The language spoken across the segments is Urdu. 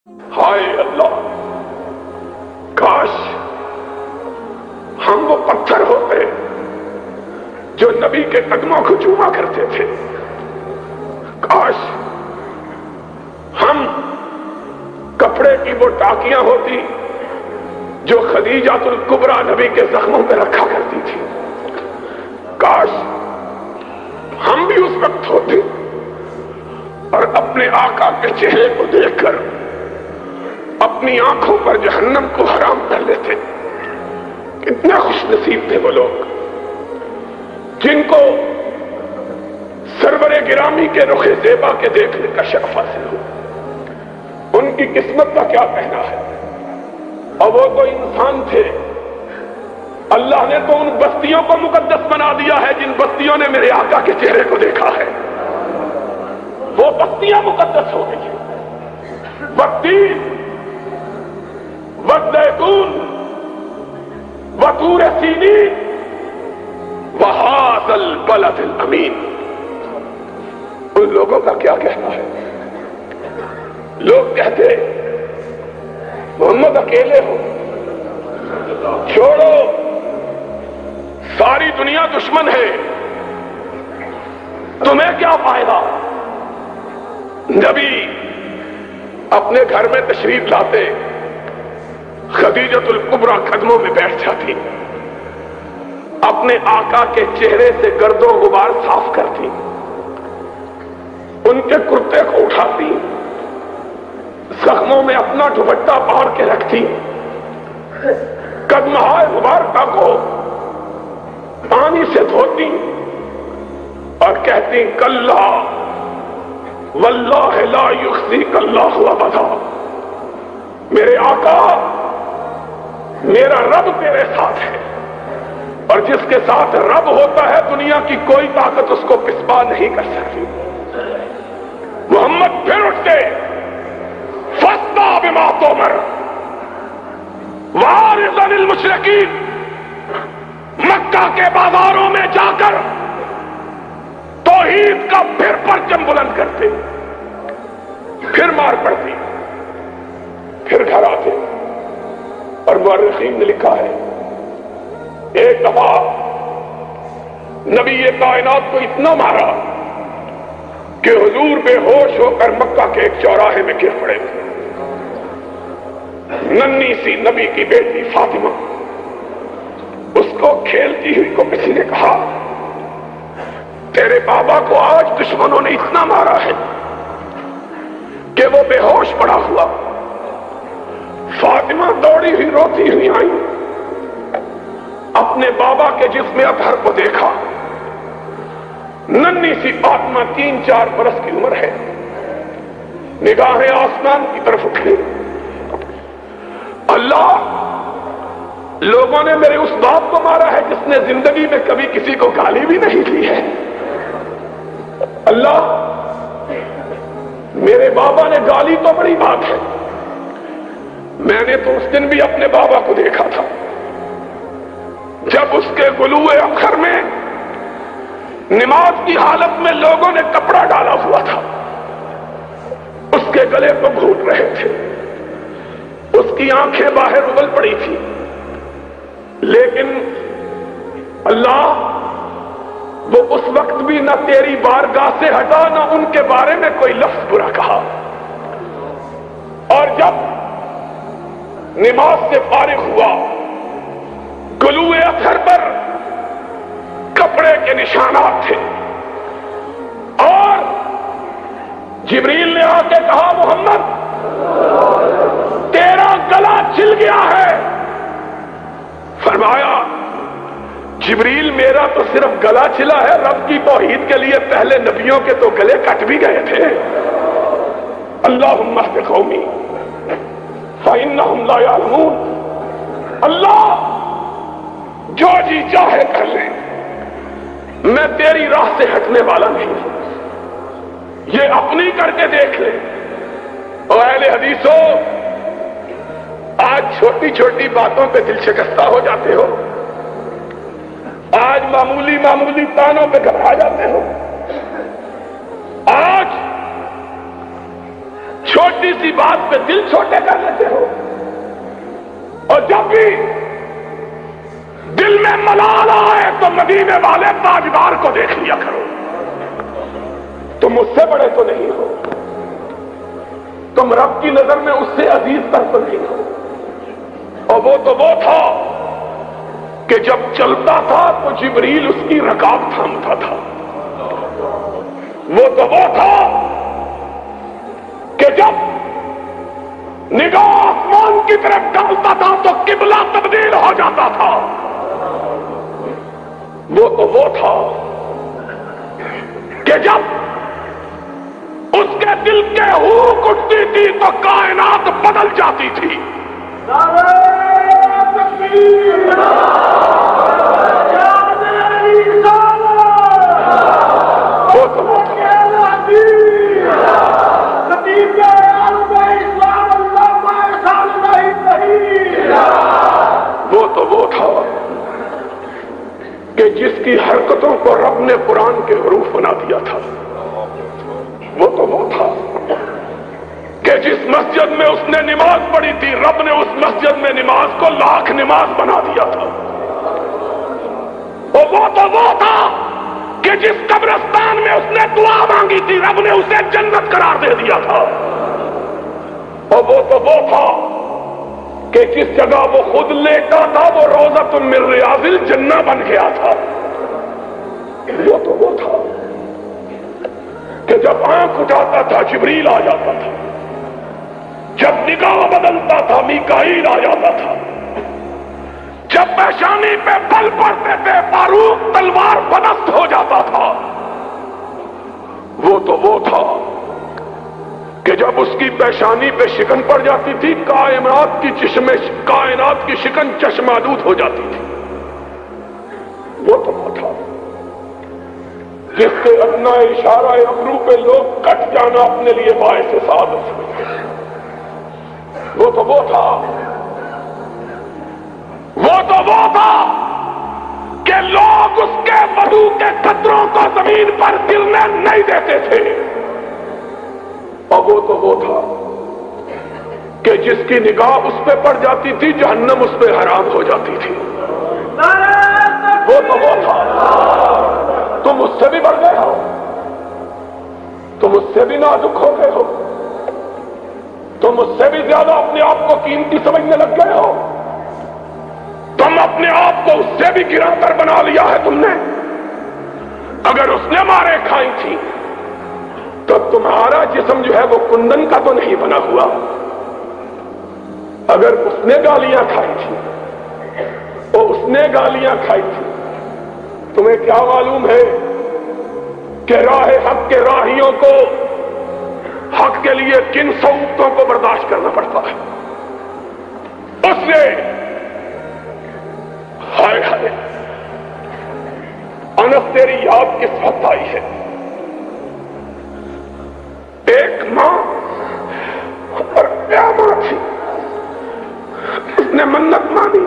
ہائے اللہ، کاش ہم وہ پتھر ہوتے جو نبی کے قدموں کو چوما کرتے تھے، کاش ہم کپڑے کی وہ ٹاکیاں ہوتی جو خدیجہ الکبریٰ نبی کے زخموں پہ رکھا کرتی تھی، کاش ہم بھی اس وقت ہوتے اور اپنے آقا کے چہرے کو دیکھ کر اپنی آنکھوں پر جہنم کو حرام کر لیتے۔ کتنے خوش نصیب تھے وہ لوگ جن کو سرور گرامی کے رخ زیبا کے دیکھنے کا شرف حاصل ہو۔ ان کی قسمت کا کیا کہنا ہے؟ اور وہ تو انسان تھے، اللہ نے تو ان بستیوں کو مقدس بنا دیا ہے جن بستیوں نے میرے آقا کے چہرے کو دیکھا ہے، وہ بستیاں مقدس ہو گئی ہیں۔ والتین والزیتون وطور سینین وہذا البلد الامین۔ ان لوگوں کا کیا کہنا ہے؟ لوگ کہتے محمد اکیلے ہو، چھوڑو ساری دنیا دشمن ہے، تمہیں کیا فائدہ؟ نبی اپنے گھر میں تشریف لاتے، خدیجۃ الکبریٰ قدموں میں بیٹھ جاتی، اپنے آقا کے چہرے سے گرد و غبار صاف کرتی، ان کے کرتے کو اٹھاتی، زخموں میں اپنا دوپٹہ باڑ کے رکھتی، قدمہائے مبارکہ کو پانی سے دھوتی اور کہتی کلا واللہ لا یخزیک اللہ ابدا۔ میرے آقا، میرا رب تیرے ساتھ ہے، اور جس کے ساتھ رب ہوتا ہے دنیا کی کوئی طاقت اس کو پسپا نہیں کر سکتی۔ محمد پھر اٹھتے، فاصدع بما تؤمر وَأَعْرِضْ عَنِ الْمُشْرِكِينَ۔ مکہ کے بازاروں میں جا کر توحید کا پھر پرچم بلند کرتے، پھر مار پڑتی، پھر گھر آتے۔ اور مورخین نے لکھا ہے ایک دفعہ نبی کائنات کو اتنا مارا کہ حضور بے ہوش ہو کر مکہ کے ایک چوراہے میں گر پڑے تھے۔ ننھی سی نبی کی بیٹی فاطمہ، اس کو کھیلتی ہوئی کو کسی نے کہا تیرے بابا کو آج دشمنوں نے اتنا مارا ہے کہ وہ بے ہوش پڑا ہوا۔ فاطمہ دوڑی ہوئی روتی ہوئی آئی، اپنے بابا کے جسم اطہر کو دیکھا، ننھی سی فاطمہ 3-4 برس کی عمر ہے، نگاہیں آسمان کی طرف اٹھی، اللہ، لوگوں نے میرے اس باپ کو مارا ہے جس نے زندگی میں کبھی کسی کو گالی بھی نہیں دی ہے، اللہ میرے بابا نے گالی تو بڑی بات ہے، میں نے تو اس دن بھی اپنے بابا کو دیکھا تھا جب اس کے گلوئے اخر میں نماز کی حالت میں لوگوں نے کپڑا ڈالا ہوا تھا، اس کے گلے کو گھونٹ رہے تھے، اس کی آنکھیں باہر ابل پڑی تھی، لیکن اللہ وہ اس وقت بھی نہ تیری بارگاہ سے ہٹا، نہ ان کے بارے میں کوئی لفظ برا کہا۔ اور جب نماز سے فارغ ہوا، گلوئے اثر پر کپڑے کے نشانات تھے، اور جبریل نے آ کے کہا محمد تیرا گلا چھل گیا ہے۔ فرمایا جبریل میرا تو صرف گلا چھلا ہے، رب کی توحید کے لیے پہلے نبیوں کے تو گلے کٹ بھی گئے تھے۔ اللہم اہد قومی فإنہم لا یعلمون۔ اللہ جو جی چاہے کر لے، میں تیری راہ سے ہٹنے والا نہیں ہوں، یہ اپنی کر کے دیکھ لے۔ اور اہل حدیثو، آج چھوٹی چھوٹی باتوں پہ دل شکستہ ہو جاتے ہو، آج معمولی معمولی تانوں پہ گھبرا جاتے ہو، آج چھوٹی سی بات پہ دل چھوٹا مدینے والے تاجدار کو دیکھ لیا کرو، تم اس سے بڑے تو نہیں ہو، تم رب کی نظر میں اس سے عزیز تر تو نہیں ہو۔ اور وہ تو وہ تھا کہ جب چلتا تھا تو جبریل اس کی رکاب تھامتا تھا۔ وہ تو وہ تھا کہ جب نگاہ آسمان کی طرف ڈالتا تھا تو قبلہ تبدیل ہو جاتا تھا۔ وہ تو وہ تھا کہ جب اس کے دل کے ہوک اٹھتی تھی تو کائنات بدل جاتی تھی۔ وہ تو وہ تھا کہ جس کی حرکتوں کو رب نے قرآن کے حروف بنا دیا تھا۔ وہ تو وہ تھا کہ جس مسجد میں اس نے نماز پڑھی تھی رب نے اس مسجد میں نماز کو لاکھ نماز بنا دیا تھا۔ اور وہ تو وہ تھا کہ جس قبرستان میں اس نے دعا مانگی تھی رب نے اسے جنت قرار دے دیا تھا۔ اور وہ تو وہ تھا کہ جس جگہ وہ خود لیٹا تھا وہ روضۃ من ریاض الجنہ بن گیا تھا۔ وہ تو وہ تھا کہ جب آنکھ اٹھاتا تھا جبریل آ جاتا تھا، جب نگاہ بدلتا تھا میکائیل آ جاتا تھا، جب پیشانی پہ بل پڑتے تھے فاروق تلوار بدست ہو جاتا تھا۔ وہ تو وہ تھا کہ جب اس کی پیشانی پہ شکن پڑ جاتی تھی کائنات کی شکن چشمالود ہو جاتی تھی۔ وہ تو وہ تھا جس کے ادنا اشارہ ابرو پہ لوگ کٹ جانا اپنے لیے باعث سعادت سمجھتے۔ وہ تو وہ تھا کہ لوگ اس کے وضو کے قطروں کو زمین پر گرنے نہیں دیتے تھے۔ اور وہ تو وہ تھا کہ جس کی نگاہ اس پہ پڑ جاتی تھی جہنم اس پہ حرام ہو جاتی تھی۔ وہ تو وہ تھا تم اس سے بھی بڑھ گئے ہو، تم اس سے بھی نازک ہو گئے ہو، تم اس سے بھی زیادہ اپنے آپ کو قیمتی سمجھنے لگ گئے ہو، تم اپنے آپ کو اس سے بھی گرا کر بنا لیا ہے تم نے۔ اگر اس نے مارے کھائی تھی تو تمہارا جسم جو ہے وہ کندن کا تو نہیں بنا ہوا۔ اگر اس نے گالیاں کھائی تھی اور اس نے گالیاں کھائی تھی، تمہیں کیا معلوم ہے کہ راہ حق کے راہیوں کو حق کے لیے کن صعوبتوں کو برداشت کرنا پڑتا ہے۔ اس نے ہائے ہائے انس تیری یاد کس وقت آئی ہے؟ ایک ماں اور کیا ماں تھی، اس نے منت مانی،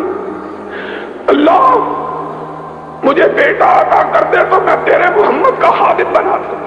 اللہ مجھے بیٹا عطا کر دے تو میں تیرے محمد کا خادم بنا دوں۔